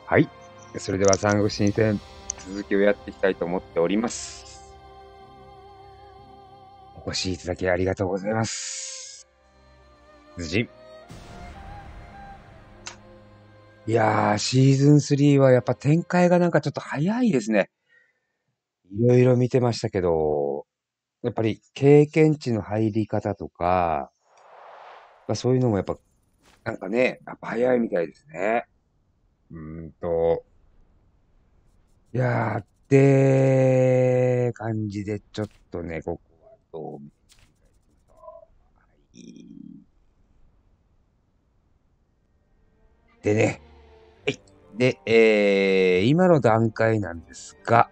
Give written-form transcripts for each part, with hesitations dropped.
はい。それでは三国新戦続きをやっていきたいと思っております。お越しいただきありがとうございます。無事。いやー、シーズン3はやっぱ展開がなんかちょっと早いですね。いろいろ見てましたけど、やっぱり経験値の入り方とか、そういうのもやっぱ、なんかね、やっぱ早いみたいですね。うーんと、いやー、って感じで、ちょっとね、ここはどう見ていいでね、はい。で、今の段階なんですが、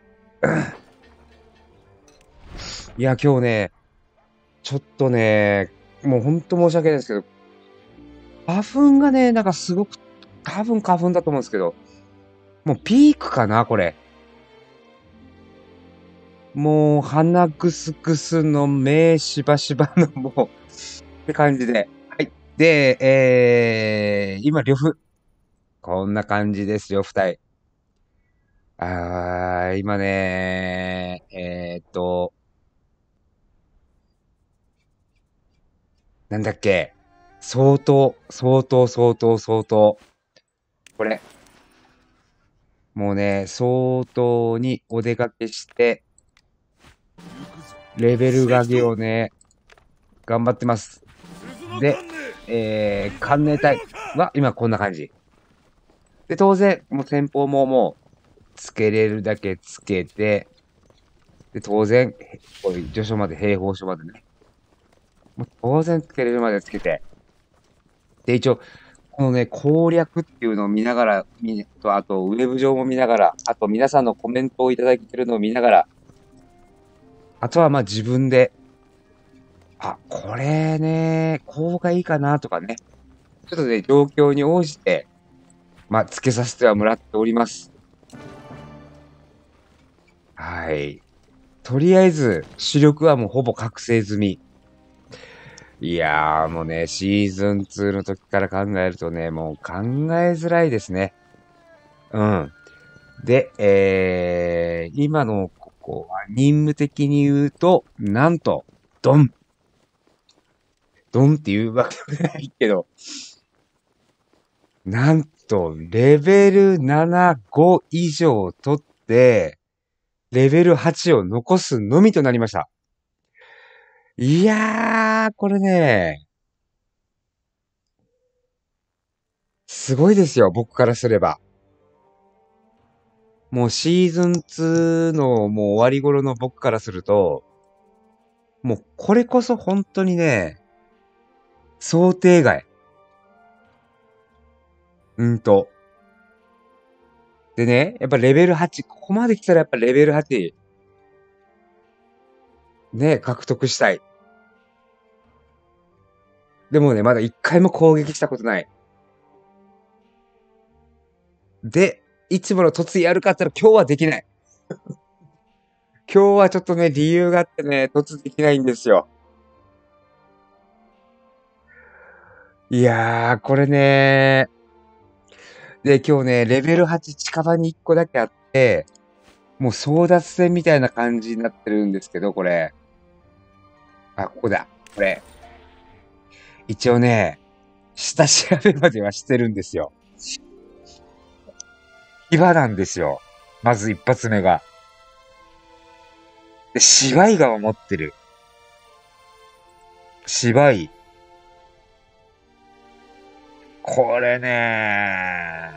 いや、今日ね、ちょっとね、もうほんと申し訳ないですけど、花粉がね、なんかすごく、多分花粉だと思うんですけど、もうピークかな、これ。もう鼻ぐすぐすの目しばしばのもう、って感じで。はい。で、今、呂布。こんな感じですよ、二重。今ね、なんだっけ。相当。これ、もうね、相当にお出かけして、レベル上げをね、頑張ってます。で、艦内隊は今こんな感じ。で、当然、もう先方ももう、つけれるだけつけて、で、当然、こういう序書まで、兵法書までね。もう当然つけれるまでつけて。で、一応、このね、攻略っていうのを見ながら、あと、ウェブ上も見ながら、あと皆さんのコメントをいただいてるのを見ながら、あとはまあ自分で、これね、こうがいいかなとかね、ちょっとね、状況に応じて、まあ、つけさせてはもらっております。はい。とりあえず、主力はもうほぼ覚醒済み。いやー、もうね、シーズン2の時から考えるとね、もう考えづらいですね。うん。で、今のここは任務的に言うと、なんと、ドンドンっていうわけではないけど、なんと、レベル7、5以上取って、レベル8を残すのみとなりました。いやー、これね、すごいですよ、僕からすれば。もうシーズン2のもう終わり頃の僕からすると、もうこれこそ本当にね、想定外。うんと。でね、やっぱレベル8、ここまで来たらやっぱレベル8、ね、獲得したい。でもね、まだ一回も攻撃したことない。で、いつもの突やるかって言ったら今日はできない。今日はちょっとね、理由があってね、突できないんですよ。いやー、これねで、今日ね、レベル8近場に1個だけあって、もう争奪戦みたいな感じになってるんですけど、これ。ここだ。これ。一応ね、下調べまではしてるんですよ。牙なんですよ。まず一発目が。で、芝居が持ってる。芝居。これね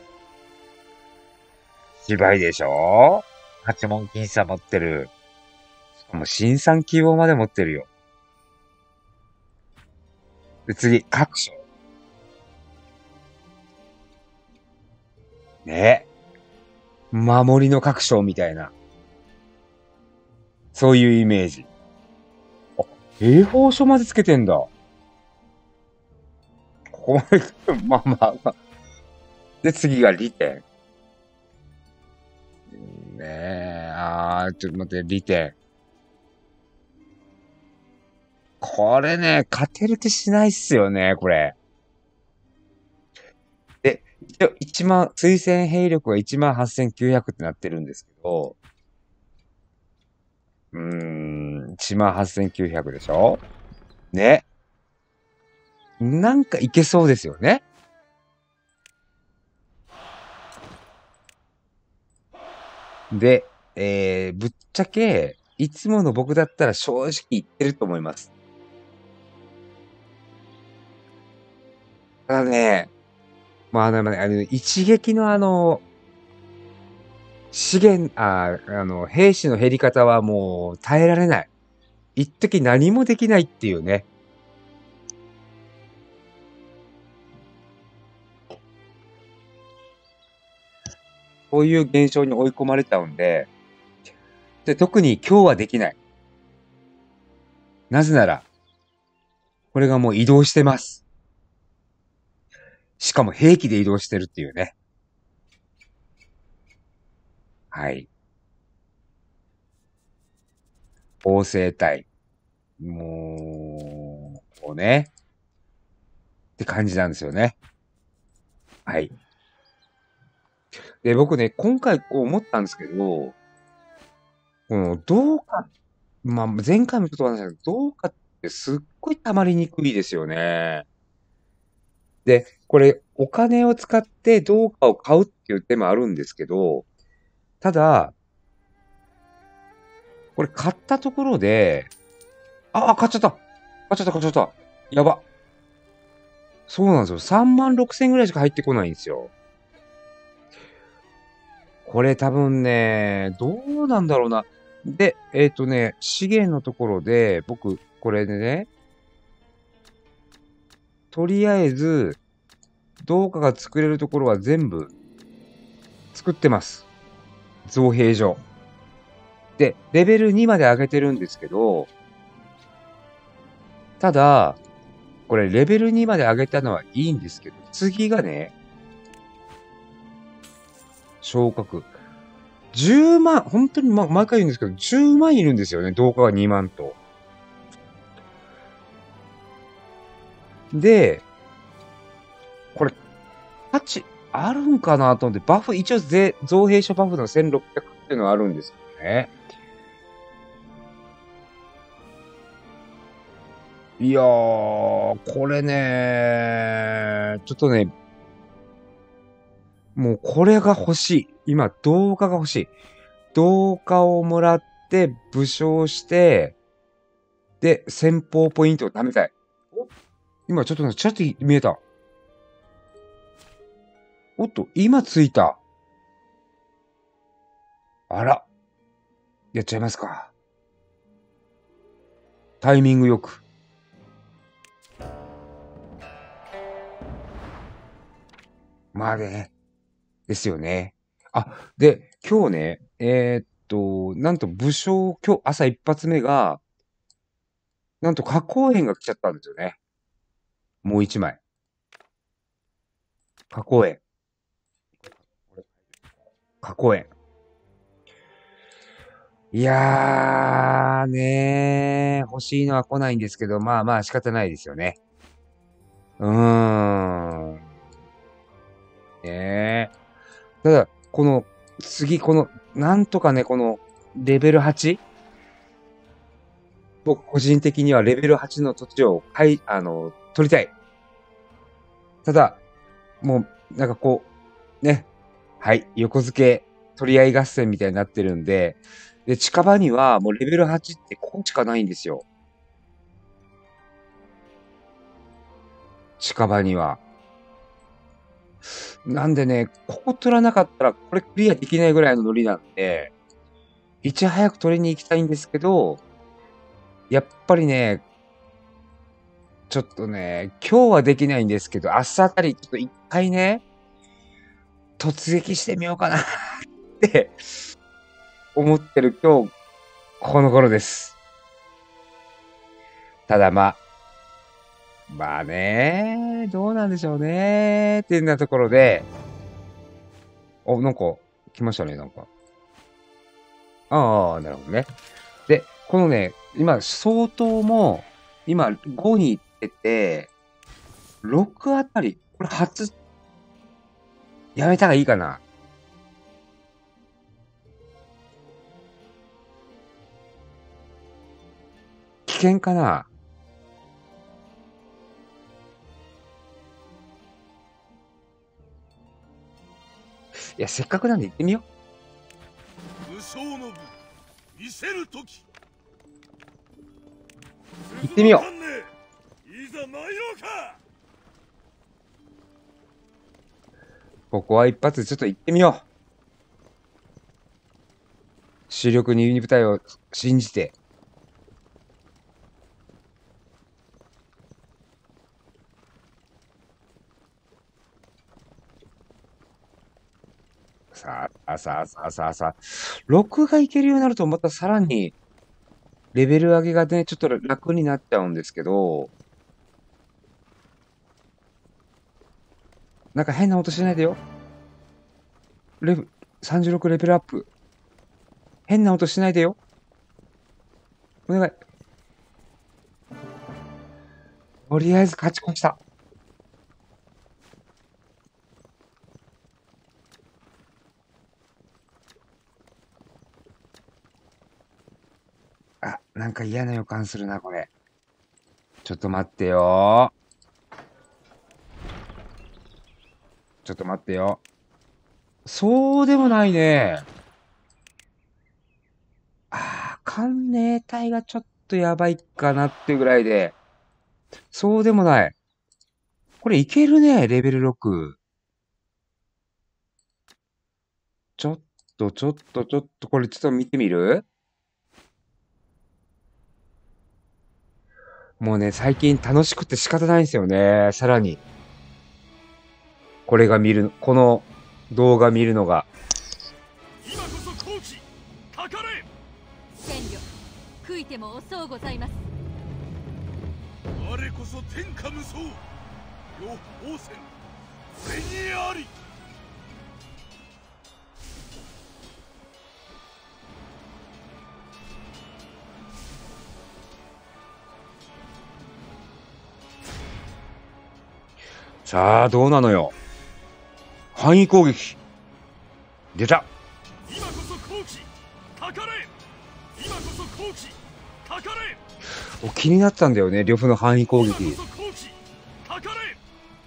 芝居でしょ八問金さ持ってる。しかも新参希望まで持ってるよ。で、次、各所。ね。守りの各所みたいな。そういうイメージ。兵法書までつけてんだ。ここまで、まあまあまあ。で、次が利点。ねえ、ちょっと待って、利点。これね、勝てる気しないっすよね、これ。で、 1万、推薦兵力が18,900ってなってるんですけど、18,900でしょね。なんかいけそうですよね。で、ぶっちゃけ、いつもの僕だったら正直言ってると思います。ただね、一撃の兵士の減り方はもう耐えられない。一時何もできないっていうね。こういう現象に追い込まれちゃうんで、特に今日はできない。なぜなら、これがもう移動してます。しかも兵器で移動してるっていうね。はい。合成体。もう、こうね。って感じなんですよね。はい。で、僕ね、今回こう思ったんですけど、この、どうか、前回もちょっと話したけど、どうかってすっごい溜まりにくいですよね。で、これ、お金を使ってどうかを買うっていう手もあるんですけど、ただ、これ買ったところで、買っちゃった買っちゃった買っちゃった。やば。そうなんですよ。3万6千ぐらいしか入ってこないんですよ。これ多分ね、どうなんだろうな。で、資源のところで、僕、これでね、とりあえず、動画が作れるところは全部作ってます。造幣所。で、レベル2まで上げてるんですけど、ただ、これレベル2まで上げたのはいいんですけど、次がね、昇格。10万、本当に毎回言うんですけど、10万いるんですよね、動画が2万と。で、これ、価値あるんかなと思って、バフ、一応造幣所バフの1600っていうのはあるんですよね。いやー、これね、ちょっとね、もうこれが欲しい。今、動画が欲しい。動画をもらって、武将して、で、先方ポイントを貯めたい。今ちょっとね、ちょっと見えた。おっと、今ついた。あら、やっちゃいますか。タイミングよく。まあね、ですよね。で、今日ね、なんと武将、今日朝一発目が、なんと花公園が来ちゃったんですよね。もう一枚。花公園。花公園。いやー、ねー、欲しいのは来ないんですけど、まあまあ仕方ないですよね。うーん。ねー。ただ、なんとかね、この、レベル 8？ 僕個人的にはレベル8の土地を取りたい。ただ、もう、なんかこう、ね、はい、横付け取り合い合戦みたいになってるんで、で、近場にはもうレベル8ってここしかないんですよ。近場には。なんでね、ここ取らなかったら、これクリアできないぐらいのノリなんで、いち早く取りに行きたいんですけど、やっぱりね、ちょっとね、今日はできないんですけど、明日あたりちょっと一回ね、突撃してみようかなって思ってる今日、この頃です。ただまあね、どうなんでしょうねっていうようなところで、なんか、来ましたね、なんか。ああ、なるほどね。で、このね、今、相当も、今、5に行ってて、6あたり、これ初、 やめた方がいいかな。危険かな。いや、せっかくなんで行ってみよ武将の部見せる時。 う。行ってみよう。 いざ参ろうか。 ここは一発でちょっと行ってみよう。主力に部隊を信じて。さあ、さあ、さあ、さあ、さあ。6がいけるようになると、またさらに、レベル上げがね、ちょっと楽になっちゃうんですけど、なんか変な音しないでよ。36レベルアップ。変な音しないでよ。お願い。とりあえず勝ち越した。あ、なんか嫌な予感するな、これ。ちょっと待ってよ。ちょっと待ってよ。そうでもないね。ああ、寒冷体がちょっとやばいかなってぐらいで。そうでもない。これいけるね、レベル6。ちょっこれちょっと見てみる。もうね、最近楽しくて仕方ないんですよね。さらに。この動画見るのが。 今こそ好機かかれ。 千両悔いても遅うございます。 我こそ天下無双。両王戦これにあり。 さあ、どうなのよ。範囲攻撃。出た。 今こそ好機かかれ。今こそ好機かかれ。 気になってたんだよね、呂布の範囲攻撃。 今こそ好機かかれ。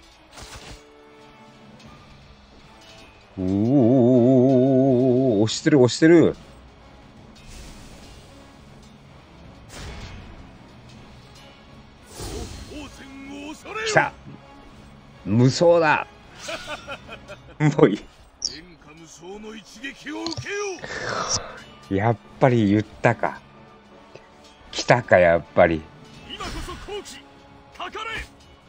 押してる、押してる。 王戦を恐れよ。 来た。無双だ。もういい。 天下無双の一撃を受けよう。 やっぱり言ったか。来たか、やっぱり。 今こそ好機かかれ。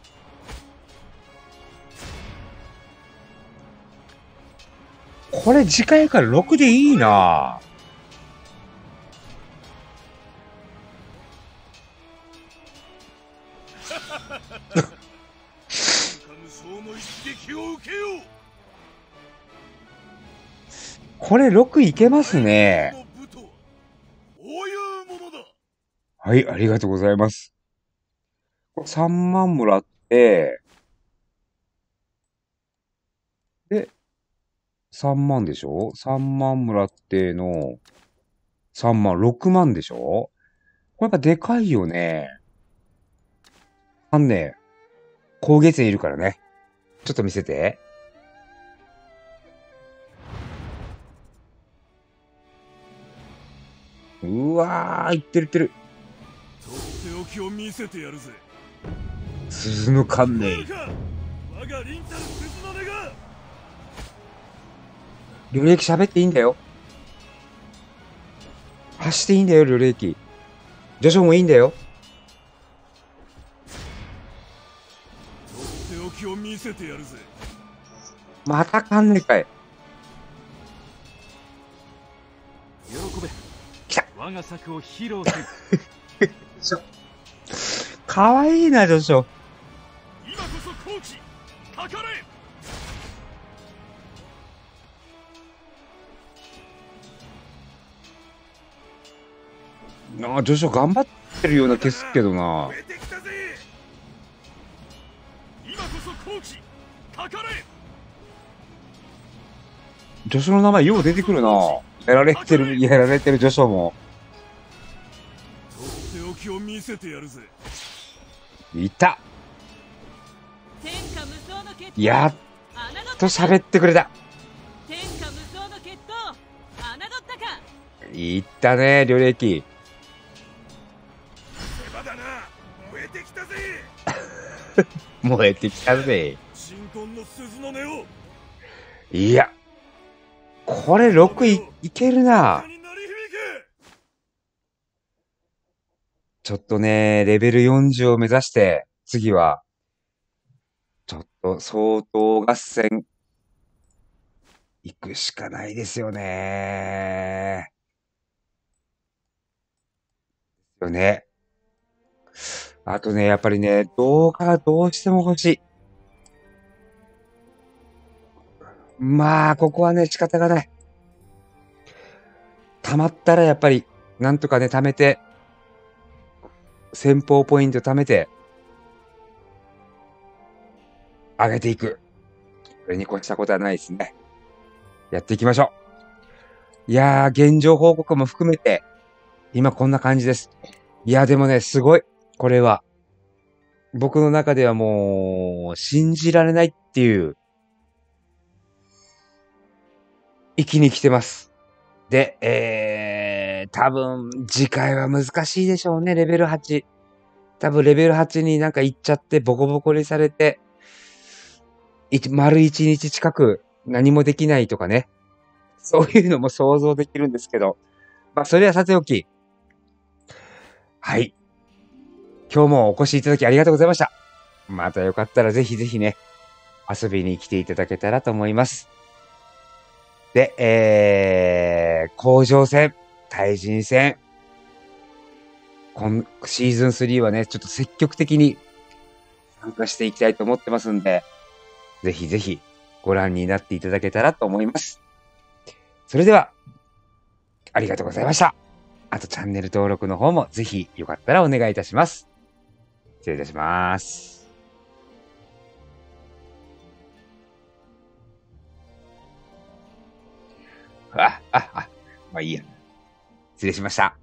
これ次回から6でいいな。 天下無双の一撃を受けよう。 これ6いけますね。 この武とはこういうものだ。 はい、ありがとうございます。3万もらって、で、3万でしょ ?3 万もらっての、3万、6万でしょ。これやっぱでかいよね。ね、高月いるからね。ちょっと見せて。うわー、いってるいってる。 とっておきを見せてやるぜ。 鈴の観念。 我が凛たる鈴の音が。 履歴喋っていいんだよ。走っていいんだよ、履歴。序章もいいんだよ。 とっておきを見せてやるぜ。 また観念かい。 喜べ。 来た。 我が策を披露せ。 かわいいな、序章。 今こそ好機かかれ。 なあ、序章頑張ってるような気すっけどな。 出てきたぜ。今こそ好機かかれ。 助手の名前よう出てくるな。やられてる助手も。 とっておきを見せてやるぜ。 いた。 天下無双の決闘。 やっと喋ってくれた。 天下無双の決闘。侮ったか。 いったね、領歴。 手場だな。燃えてきたぜ。 燃えてきたぜ。 鎮魂の鈴の音を。 いや、これ6いけるな。ちょっとね、レベル40を目指して、次は、ちょっと相当合戦、行くしかないですよね。よね。あとね、やっぱりね、動画がどうしても欲しい。まあ、ここはね、仕方がない。溜まったらやっぱり、なんとかね、貯めて、戦法ポイント貯めて、上げていく。これに越したことはないですね。やっていきましょう。いやー、現状報告も含めて、今こんな感じです。いや、でもね、すごい。これは。僕の中ではもう、信じられないっていう、域に来てます。で、多分、次回は難しいでしょうね、レベル8。多分、レベル8になんか行っちゃって、ボコボコにされて、丸1日近く何もできないとかね。そういうのも想像できるんですけど。まあ、それはさておき。はい。今日もお越しいただきありがとうございました。またよかったらぜひぜひね、遊びに来ていただけたらと思います。で、甲状戦、対人戦、シーズン3はね、ちょっと積極的に参加していきたいと思ってますんで、ぜひぜひご覧になっていただけたらと思います。それでは、ありがとうございました。あとチャンネル登録の方もぜひよかったらお願いいたします。失礼いたします。まあいいや。失礼しました。